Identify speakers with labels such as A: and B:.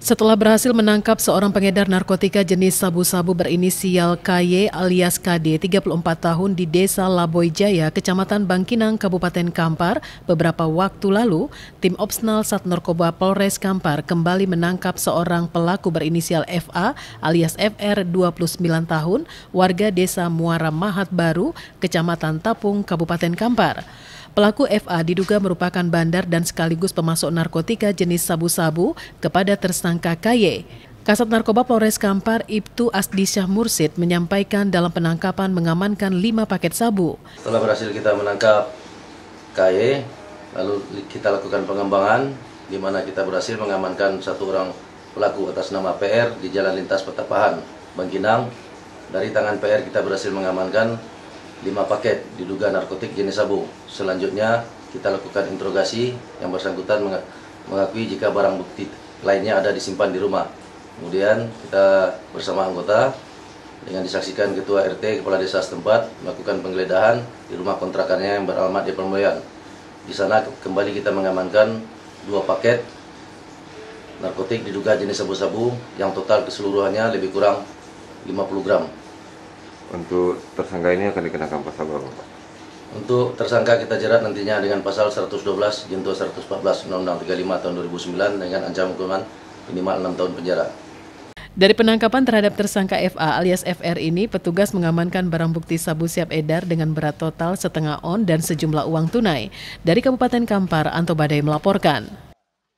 A: Setelah berhasil menangkap seorang pengedar narkotika jenis sabu-sabu berinisial KY alias KD 34 tahun di Desa Laboy Jaya, Kecamatan Bangkinang, Kabupaten Kampar, beberapa waktu lalu, tim Opsnal Sat Narkoba Polres Kampar kembali menangkap seorang pelaku berinisial FA alias FR 29 tahun, warga Desa Muara Mahat Baru, Kecamatan Tapung, Kabupaten Kampar. Pelaku FA diduga merupakan bandar dan sekaligus pemasok narkotika jenis sabu-sabu kepada tersangka KY. Kasat Narkoba Polres Kampar Ibtu Asdisyah Mursid menyampaikan dalam penangkapan mengamankan 5 paket sabu.
B: Setelah berhasil kita menangkap KY, lalu kita lakukan pengembangan di mana kita berhasil mengamankan satu orang pelaku atas nama PR di Jalan Lintas Petapahan, Bangkinang. Dari tangan PR kita berhasil mengamankan 5 paket diduga narkotik jenis sabu. Selanjutnya kita lakukan interogasi, yang bersangkutan mengakui jika barang bukti lainnya ada disimpan di rumah. Kemudian kita bersama anggota dengan disaksikan Ketua RT Kepala Desa setempat melakukan penggeledahan di rumah kontrakannya yang beralamat di Permoyan. Di sana kembali kita mengamankan 2 paket narkotik diduga jenis sabu-sabu yang total keseluruhannya lebih kurang 50 gram.
C: Untuk tersangka ini akan dikenakan pasal berapa, Pak?
B: Untuk tersangka kita jerat nantinya dengan pasal 112 junto 114 Undang-Undang 35 tahun 2009 dengan ancaman hukuman minimal 6 tahun penjara.
A: Dari penangkapan terhadap tersangka FA alias FR ini, petugas mengamankan barang bukti sabu siap edar dengan berat total setengah on dan sejumlah uang tunai. Dari Kabupaten Kampar, Anto Badai melaporkan.